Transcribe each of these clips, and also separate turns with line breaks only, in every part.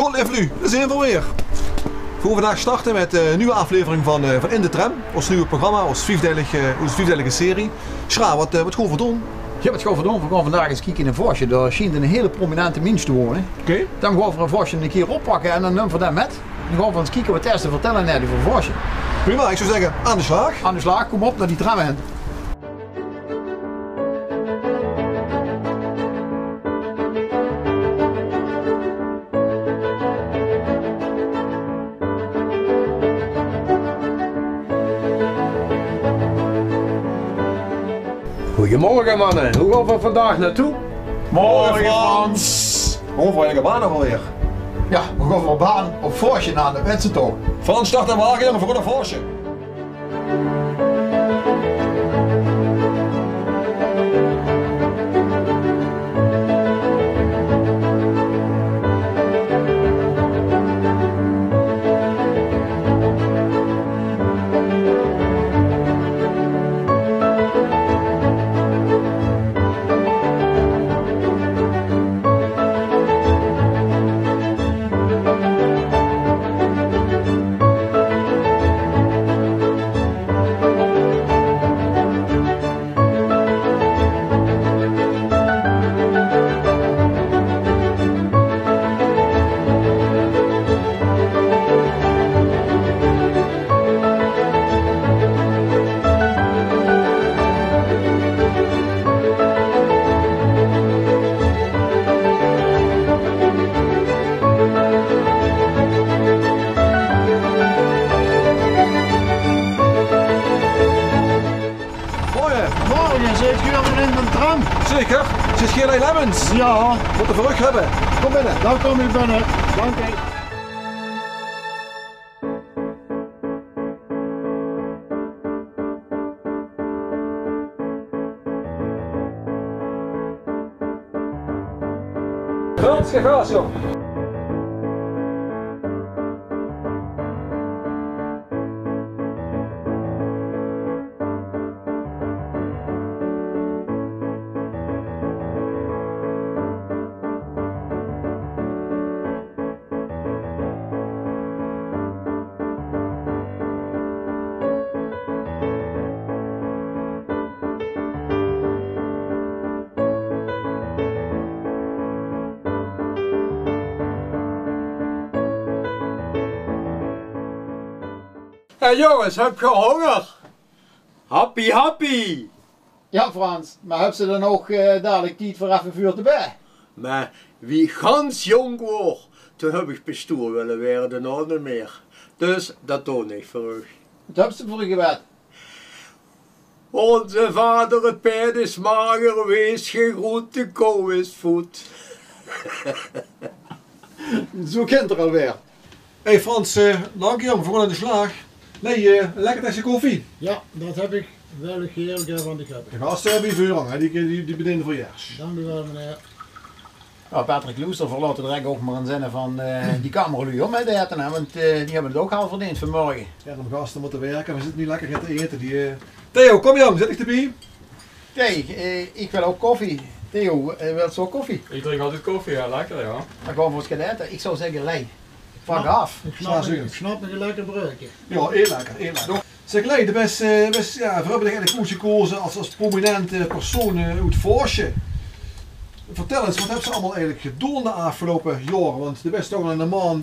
God lieflu, daar zijn we weer. We gaan vandaag starten met een nieuwe aflevering van In de Tram. Ons nieuwe programma, onze vijfdelige serie. Schra, wat gaan we doen?
Ja, wat gaan we doen? We gaan vandaag eens kijken in een vosje. Daar schijnt een hele prominente mens te wonen.
Oké.
Dan gaan we een vosje een keer oppakken en dan nemen we dat met. Dan gaan we eens kijken wat er te vertellen net over een vosje.
Prima, ik zou zeggen aan de slag.
Aan de slag, kom op naar die tram in.
Goedemorgen mannen, hoe gaan we vandaag naartoe?
Morgen Frans! Onveilige baan nog alweer.
Ja, we gaan van baan op vosje naar de Wensentoog.
Frans, start en wagen en voor een voorsje.
Morgen zit je weer in de tram.
Zeker, het is geen Lemmens.
Ja,
Wat een rug hebben. Kom binnen.
dan kom ik binnen. Dank je.
Frans, ga gas joh.
Hey jongens, heb je honger? Happy happy!
Ja Frans, maar heb ze dan ook dadelijk tijd voor even vuur erbij?
Maar wie gans jong wordt, toen heb ik bestuur willen werden, nou niet meer. Dus dat doe ik voor u.
Wat heb ze voor je gebed?
Onze vader het paard is mager, wees geen groente, kou is voet.
Zo kind er alweer.
Hey Frans, dank je, we gaan aan de slag. Nee, lekker tasje koffie.
Ja, dat heb ik wel heel graag, want ik heb het.
De gasten hebben hier vuur hangen, die bedienen voor jars.
Dank u wel meneer.
Ja, Patrick Loester verlaat direct ook maar een zinnen van die kamerlui om met eten, hè, want die hebben het ook al verdiend vanmorgen.
Ja, de gasten moeten werken, we zitten nu lekker te eten. Theo, kom Jan, zet ik erbij.
Kijk, ik wil ook koffie. Theo, wilt zo koffie?
Ik drink altijd koffie, ja, lekker ja.
Dan gaan we voor het eten. Ik zou zeggen, lei. Pak af.
Ik snap een lekker broodje.
Ja, heel lekker, heel lekker. Zeg, Lei, de best, ja, we hebben eigenlijk koers gekozen als prominente persoon uit het Voorsje. Vertel eens, wat hebben ze allemaal eigenlijk gedaan de afgelopen jaren? Want de best toch een man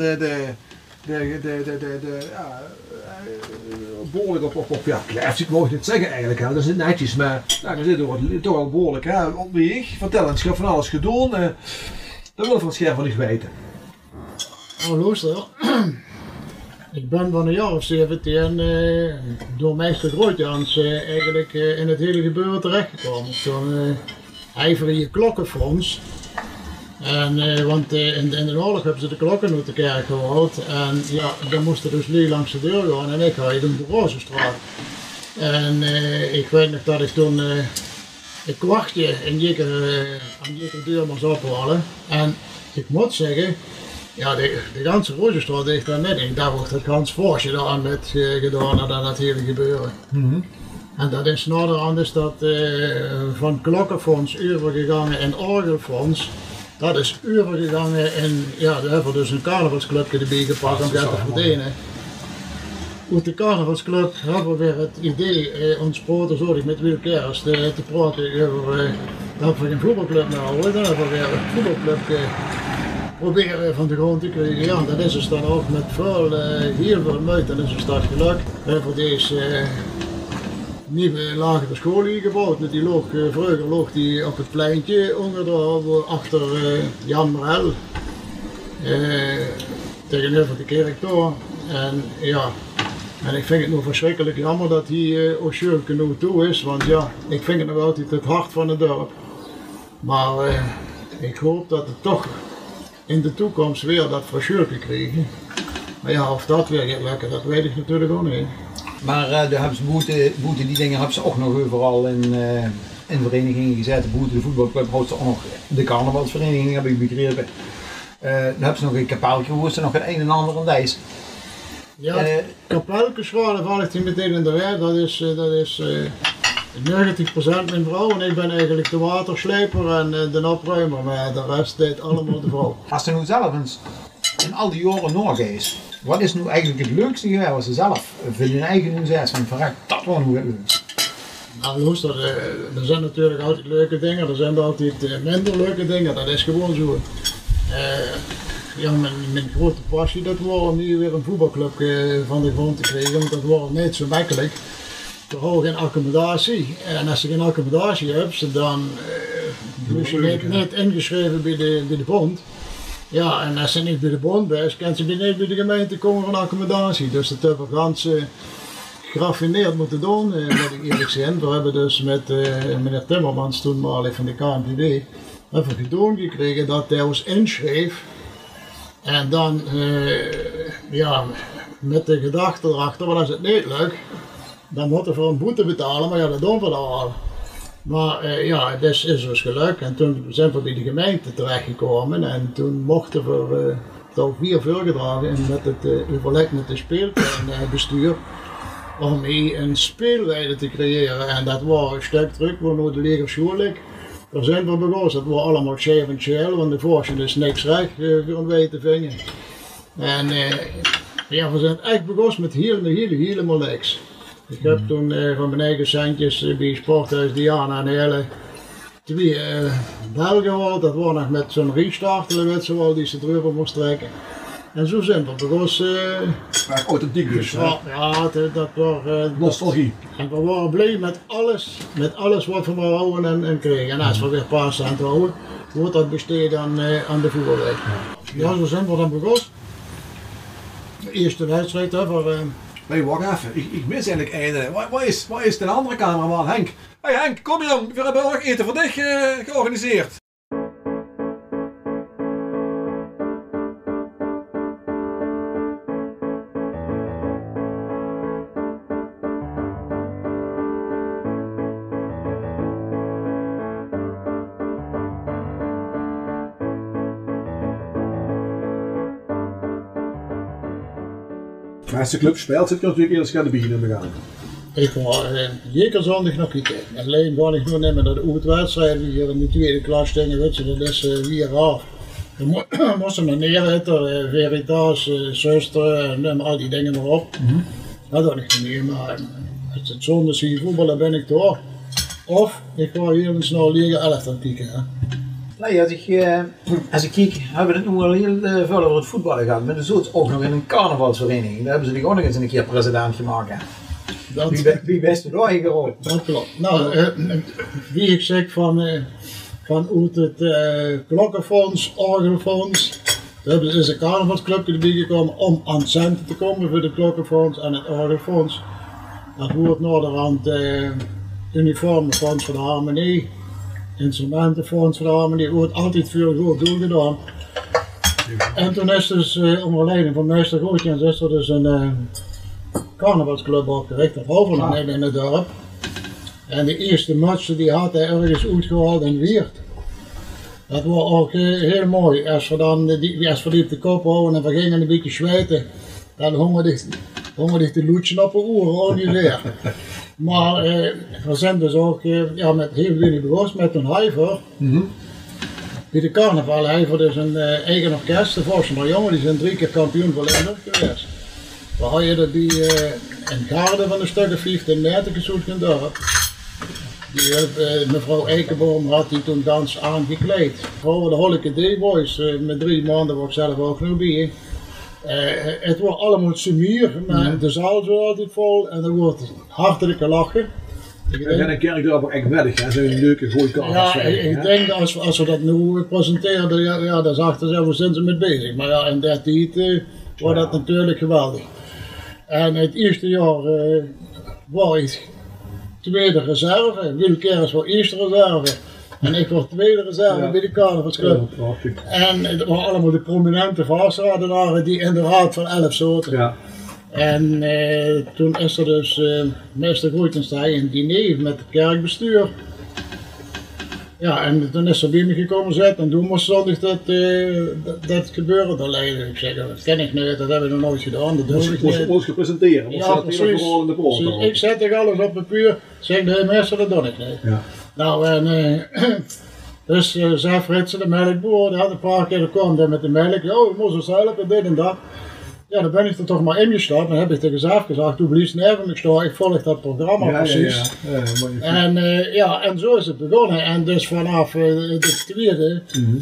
behoorlijk op ja, klefziek mag ik niet zeggen eigenlijk, hè. Dat is niet netjes, maar ja, we zitten toch wel behoorlijk hè, op weg. Vertel eens, je hebt van alles gedaan, dat wil ik van het scherm van niet weten.
Oh luister, ik ben van een jaar of 17 door meester Grootjans eigenlijk in het hele gebeuren terechtgekomen. Toen ijverige klokkenfonds. En, want in de oorlog hebben ze de klokken uit de kerk gehaald. En ja, dan moesten dus niet langs de deur gaan en ik ga in de Rozenstraat. En ik weet nog dat ik toen een kwartje aan die deur moest ophalen. En ik moet zeggen, ja, de ganse Rozenstraat ligt daar net in. Daar wordt het gans Voorsje daar met gedaan naar dat hele gebeuren. En dat is naderhand is dat van klokkenfonds overgegaan in orgelfonds. Dat is uren gegangen en ja, daar hebben we dus een carnavalsclubje erbij gepakt om dat te verdienen. Uit de carnavalsclub hebben we weer het idee ontsproten zorg met Wil Kerst te praten over dat we geen voetbalclub meer houden. Dan hebben we weer een voetbalclub proberen van de grond te krijgen. Ja, dat is dus dan ook met heel veel moeite en is het dat gelukt. We hebben deze nieuwe lagere school hier gebouwd. Die loog, vroeger loog die op het pleintje onder achter Jan Morel. Tegenover de kerktoren. En ja, en ik vind het nog verschrikkelijk jammer dat hij ook zulke nu toe is. Want ja, ik vind het nog altijd het hart van het dorp. Maar ik hoop dat het toch in de toekomst weer dat verschulken krijgen. Maar ja, of dat weer gaat lukken, dat weet ik natuurlijk ook niet.
Maar de boete, die dingen hebben ze ook nog overal in verenigingen gezet. De voetbalclub houdt ze ook nog, de carnavalsvereniging heb ik begrepen. Dan hebben ze nog een kapeltje, hoe is er nog het een en ander aan deze.
Ja, kapeltjes waren val ik die meteen in de weg, dat is 90% mijn vrouw en ik ben eigenlijk de watersleper en de opruimer, maar de rest deed allemaal de vrouw.
Als ze nu zelf eens in al die jaren nog is, wat is nu eigenlijk het leukste geweest wat ze zelf voor hun eigen nu zeggen van verrek, dat was nu het leukste?
Nou luister, er zijn natuurlijk altijd leuke dingen, er zijn altijd minder leuke dingen, dat is gewoon zo. Ja, mijn grote passie dat was om hier weer een voetbalclub van de grond te krijgen, want dat was niet zo makkelijk. Vooral geen accommodatie. En als je geen accommodatie hebt, dan is je niet ingeschreven bij de bond. Ja, en als je niet bij de bond bent, kan je niet bij de gemeente komen van accommodatie. Dus dat hebben we ganz geraffineerd moeten doen, moet ik eerlijk zijn. We hebben dus met meneer Timmermans, toen maar van de KNVB, hebben gedaan gekregen dat hij ons inschreef. En dan, ja, met de gedachte erachter, want als het niet lukt, dan moeten we een boete betalen, maar ja, dat doen we dan al. Maar ja, het is dus gelukt en toen zijn we bij de gemeente terechtgekomen en toen mochten we toch 4 voorgedragen met het overleg met de speeltuinbestuur om hier een speelweide te creëren. En dat was een stuk druk, waar nu de lege school ligt. Daar zijn we begonnen, dat was allemaal scheef en scheel, want de voorstel is niks recht voor een weide te vinden. En ja, we zijn echt begonnen met helemaal niks. Ik heb toen van mijn eigen centjes bij Sporthuis Diana een hele 2 bel gehaald. Dat was nog met zo'n restartelen die ze erover moest trekken. En zo zijn we begonnen.
Authentiek dus.
Ja, dat was
nostalgie.
En we waren blij met alles wat we maar houden en kregen. En als we weer paas aan het houden, wordt dat besteed aan de voetbalweg. Ja, zo zijn we dan begonnen. De eerste wedstrijd hebben
Nee, wacht even. Ik mis eigenlijk een. Waar is de andere cameraman, Henk? Hey Henk, kom hier dan. We hebben ook eten voor dich georganiseerd. Als de club speelt, zit ik natuurlijk eerst gaan de bieren begaan.
Ik ga zeker zondag nog kijken. Alleen ga ik nu nemen naar de uitwedstrijden hier in de tweede klas tegen Witsen, dat is weer af. Dan moesten we neer eten, Veritas, zuster, neem al die dingen maar op. Dat had ik niet meer, maar als het zondag zie voetballen ben ik door. Of ik ga hier snel liggen 11 aan kijken. Hè.
Nee, als ik kijk, hebben we het nu al heel veel over het voetballen gehad. Maar er zit ook nog in een carnavalsvereniging. Daar hebben ze die ook nog eens een keer president gemaakt. Wie best er doorheen gerold?
Dat klopt. Nou, wie ik zeg vanuit het klokkenfonds, orgelfonds, daar is een carnavalsclubje erbij gekomen om aan centen te komen voor de klokkenfonds en het orgelfonds. Dat wordt naderhand uniformenfonds voor de harmonie. Instrumentenfonds voor de harmonie, wordt altijd veel goed doel gedaan. En toen is dus onder leiding van meester Gootjens is er dus een carnavalsclub opgericht, dat Hoverland in het dorp. En de eerste match die had hij ergens uitgehaald in Weert. Dat was ook heel mooi. Als we dan als we die op de kop houden en we gingen een beetje zweten, dan hongerde ik de loetje op de oren ongeveer. Maar we zijn dus ook met heel veel begonnen met een huiver. bij de carnaval hebben we dus een eigen orkest, de Vossemer Jongen, die zijn 3 keer kampioen van Limburg geweest. We hadden er bij een garde van een stuk of 15 meter gezocht in dorp. Mevrouw Eikenboom had die toen dans aangekleed. Voor de Holleke D-boys, met 3 maanden was ik zelf ook nog bij. Het wordt allemaal sumier, maar de zaal is altijd vol en er wordt hartelijk lachen.
En een kerk daar ook echt weddig, hè? Zo'n leuke goeie
Ja, ik denk als we dat nu presenteren, ja, dan zagen ze waar zijn ze mee bezig. Maar ja, in dat tijd wordt dat natuurlijk geweldig. En het eerste jaar was ik tweede reserve, Wil Keres was eerste reserve. En ik was tweede reserve bij de carnavalsclub. En het waren allemaal de prominente vastradenaren die in de raad van 11 zaten. Ja. En toen is er dus meester Groeitenstein een diner met het kerkbestuur. Ja, en toen is er bij me gekomen zitten en toen moest zondag dat gebeuren te leiden. Ik zeg, dat ken ik niet, dat hebben we nog nooit gedaan, dat doe ik niet.
Moest je presenteren,
ja, precies. Ik zet er alles op papier, zeg de meester, dat doe ik niet. Ja. Nou, en dus zei Fritsen, de melkboer, die had een paar keer gekomen met de melk. Oh, we moesten zelf en dit en dat. Ja, dan ben ik er toch maar ingestapt en heb ik tegen zelf gezegd, toen blies neven ik sta, ik volg dat programma precies. En zo is het begonnen. En dus vanaf de tweede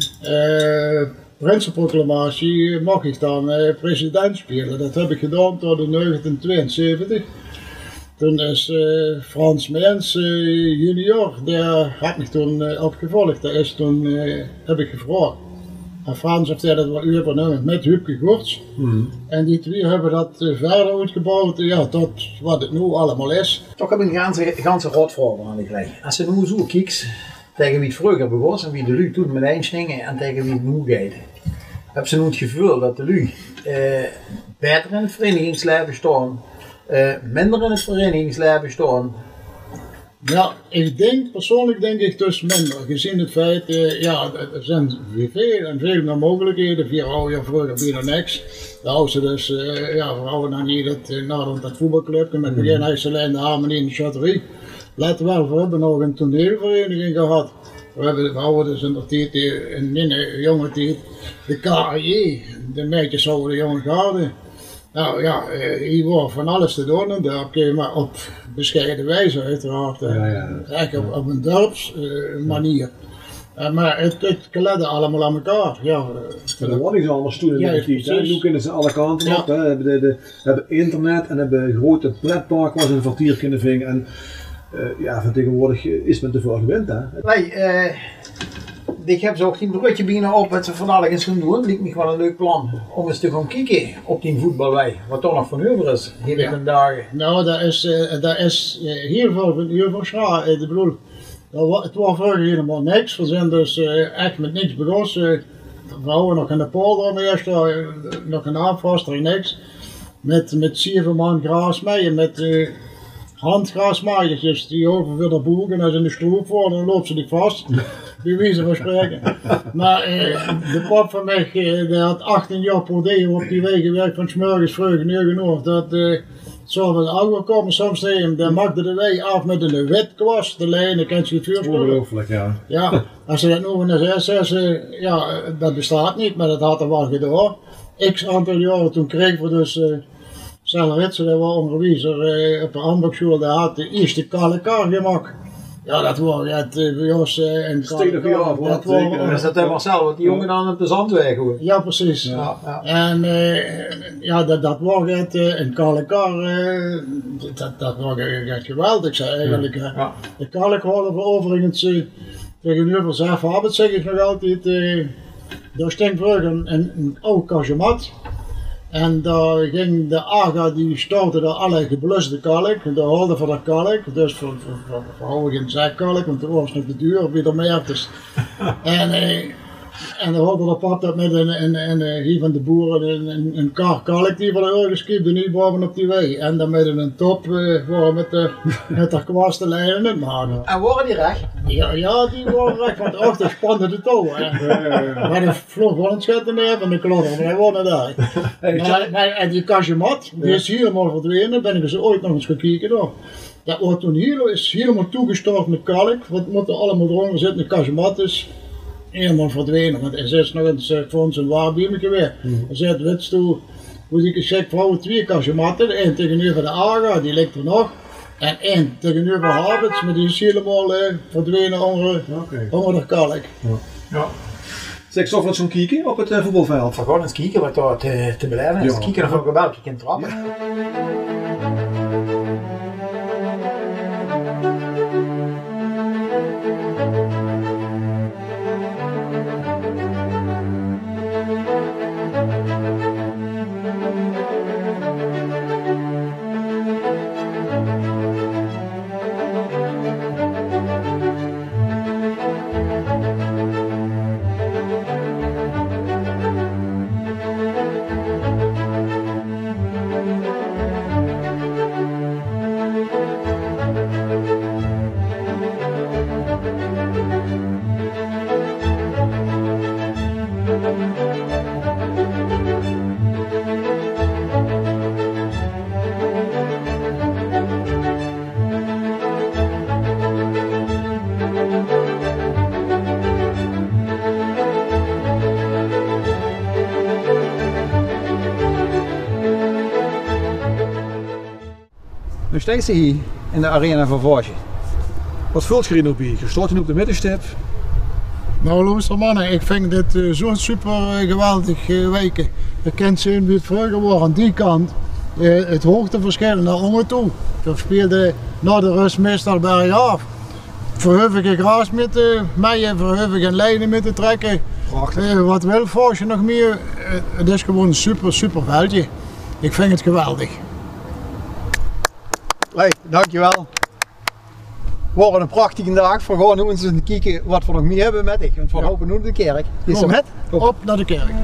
Prinsenproclamatie mag ik dan president spelen. Dat heb ik gedaan tot de 1972. Toen is Frans Meens junior, daar heb ik toen opgevolgd. Daar is toen heb ik gevraagd. En Frans heeft dat wel overgenomen met Huubke Gorts. En die twee hebben dat verder uitgebouwd, ja, tot wat het nu allemaal is.
Toch heb ik een ganse rotvraag aan de gelijk. Als je nu zo kijkt tegen wie het vroeger begon en wie de lui toen met einstingen en tegen wie het nu gaat. Heb ze nu het gevoel dat de lui beter in het verenigingsleven staan, minder in het verenigingsleven staan?
Ja, persoonlijk denk ik dus minder, gezien het feit, er zijn veel en veel meer mogelijkheden. 4 jaar vroeger bijna niks. De oudste dus, vrouwen dan hier dat voetbalclubje met begin huis alleen de Harmonie in de Chatterie. Laten we wel, we hebben nog een toneelvereniging gehad. We hadden dus in de tijd, in de jonge tijd, de KAJ, de meisjes zouden de jonge garde. Nou ja, hier wordt van alles te doen en daar maar op bescheiden wijze uiteraard. Eigenlijk op een dorpsmanier. Maar het kledde allemaal aan elkaar. Ja,
dat was niet zo anders toen in de tijd. Nu kunnen ze alle kanten op. We hebben internet en hebben een grote pretpark waar ze een kwartier kunnen vingen. En van tegenwoordig is men te veel gewend.
Ik heb zo ook geen broodje binnen op wat ze vandaag eens gaan doen. Lijkt me wel een leuk plan om eens te gaan kijken op die voetbalwei. Wat toch nog van over is, hele dagen.
Nou, dat is heel veel van overschra. Ik bedoel, het was vroeger helemaal niks. We zijn dus echt met niks begonnen. We houden nog in de polder eerst, nog een afvastering, niks. Met 7 man grasmaaien, met handgrasmaaiertjes die over de boek en als in de stroop voor, dan loopt ze niet vast. Bij wijze van spreken. Maar de pap van mij, die had 18 jaar per dag op die weg gewerkt van 's morgens vroeg 9 uur. Dat zou wel ouder komen soms tegen hem. Dan maakte de wei af met een witkwast, de lijn, dan kan je het vuur spelen.
Ongelooflijk, ja.
Ja, als ze dat nu van zeggen, dat bestaat niet, maar dat had er wel gedaan. X aantal jaren toen kregen we dus Stel Ritsen, dat was onderwijzer op de Hamburgschool, die had de eerste kalkar gemaakt. Ja, dat was het bij ons in
Kalkar.
Dat was het Marcel, wat die jongen dan op de zandweg hoor.
Ja, precies. Ja. En dat was het in Kalkar, dat was echt geweldig eigenlijk. Ja. De Kalkar hadden overigens tegenover Zerfabit, zeg ik nog altijd, daar stond vroeger een oud kajemat. En daar ging de AGA, die stortte daar alle gebluste kalk, de houden van de kalk, dus voor geen zakkalk, want er was nog de duur, weer meer. Dus. En dan hadden de pap dat met hier van de boeren een kar kalk die van de ogen skiepte, niet boven op die wei. En dan met een top met de kwasten lijnen het maken.
En waren die recht?
Ja, die waren recht, want achter spannen de touwen. Maar de vloog wel een schatten neer van de klodder, maar hij woonde daar. En die kajemat, die is helemaal verdwenen, ben ik eens ooit nog eens gekeken door. Dat wordt toen helemaal toegestort met kalk, wat moet er allemaal eronder zitten, de kajemat is. helemaal verdwenen. Want er is nog eens voor ons een waar biemetje weer. Er zit wits toe, hoe ik een check vrouwen 2 kasematten. Eén tegenover de Aga, die ligt er nog. En één tegenover Habits, maar die is helemaal verdwenen onder de kalk.
Ja. Zeg, zo van zo'n kieken op het voetbalveld.
We gaan eens kijken wat daar te beleven is.
Ja.
Kijken of we welke kind trappen.
Nu steekt ze hier in de arena van Voorsje.
Wat vult je hier nog bij? Je staat nu op de middenstip.
Nou luister mannen, ik vind dit zo'n super geweldig weken. Je kent zien wie het vroeger was aan die kant. Het hoogteverschil naar onder toe. We speelden na de rust meestal bergaf. Verheuvige gras met maaien, verheuvige lijnen met te trekken. Wat wil Voorsje nog meer? Het is gewoon een super veldje. Ik vind het geweldig.
Hey, dankjewel. Wordt een prachtige dag. We gaan nu eens kijken wat we nog meer hebben met ik. Want we lopen nu naar de kerk. Is ze met?
Op naar de kerk.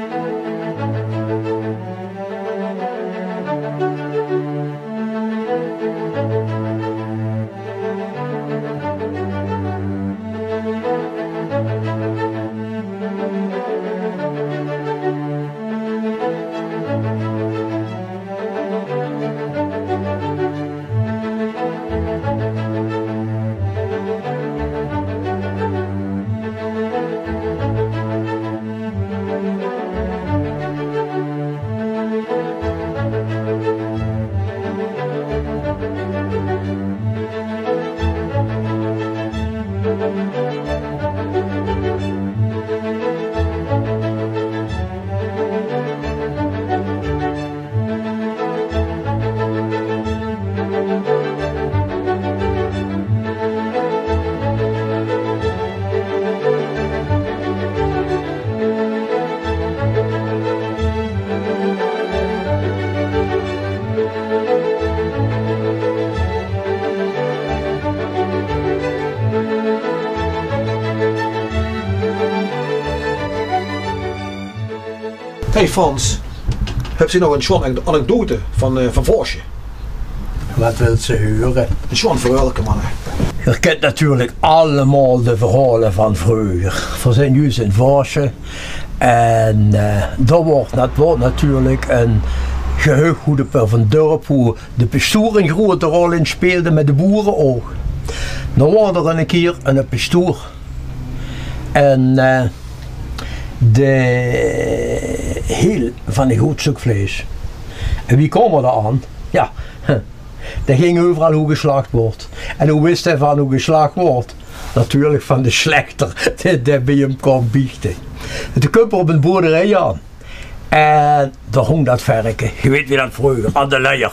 Hey Frans, heb je nog een Swan anekdote van Voorsje?
Wat wil ze horen?
Een Swan voor welke mannen?
Je kent natuurlijk allemaal de verhalen van vroeger. We zijn nu in Voorsje en dat wordt natuurlijk een geheugen van het dorp hoe de pastoor een grote rol in speelde met de boeren ook. Dan was er een keer een pastoor en de heel van een goed stuk vlees. En wie kwam er aan? Ja, dat ging overal hoe geslacht wordt. En hoe wist hij van hoe geslacht wordt? Natuurlijk van de slechter die bij hem kwam biechten. En toen kwam er op een boerderij aan. En daar hong dat varken. Je weet wie dat vroeger, aan de leier.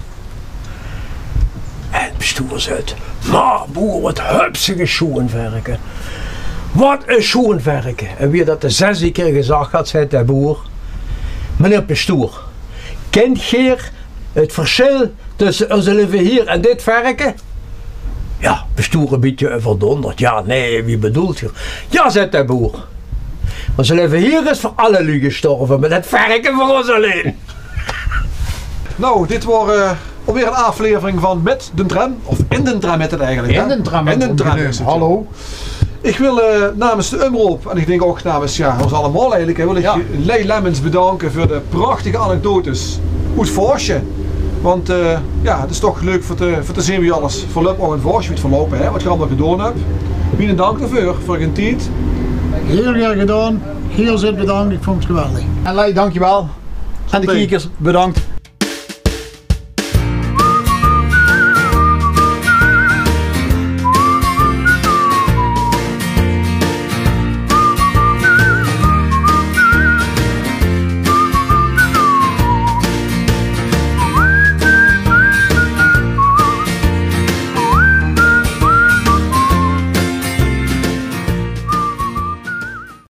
En het bestuur zei, maar boer, wat hupsige schoenvarken. Wat een schoenvarken. En wie dat de 6e keer gezegd had, zei de boer. Meneer pastoor, kent Geer het verschil tussen onze leven hier en dit varken? Ja, pastoor een beetje verdonderd. Ja, nee, wie bedoelt je? Ja, zei de boer. Onze leven hier is voor alle lui gestorven, maar dat varken voor ons alleen.
Nou, dit wordt alweer een aflevering van Met de Tram, of In de Tram met het eigenlijk.
In de Tram.
In de Tram is het, ja.
Hallo.
Ik wil namens de Umroep, en ik denk ook namens ons allemaal eigenlijk, wil ik Lei Lemmens bedanken voor de prachtige anekdotes uit Voorsje. Want ja, het is toch leuk voor te zien wie alles verloopt ook in Voorsje, wie het verlopen, hè, wat je allemaal gedaan hebt. Wie dank daarvoor, voor je tijd.
Heel graag gedaan. Heel zit bedankt. Ik vond het geweldig.
En Lei, dankjewel. En de kijkers, bedankt.